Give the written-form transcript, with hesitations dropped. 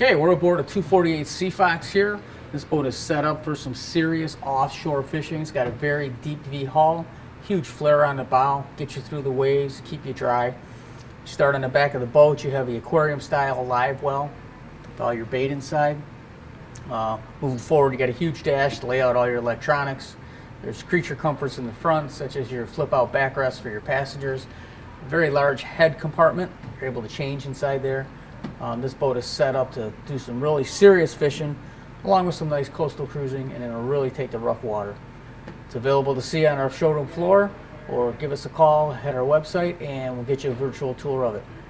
Okay, we're aboard a 248 Seafox here. This boat is set up for some serious offshore fishing. It's got a very deep V hull, huge flare on the bow, get you through the waves, keep you dry. You start on the back of the boat, you have the aquarium style live well with all your bait inside. Moving forward, you got a huge dash to lay out all your electronics. There's creature comforts in the front, such as your flip out backrest for your passengers. A very large head compartment, you're able to change inside there. This boat is set up to do some really serious fishing, along with some nice coastal cruising, and it'll really take the rough water. It's available to see on our showroom floor, or give us a call at our website and we'll get you a virtual tour of it.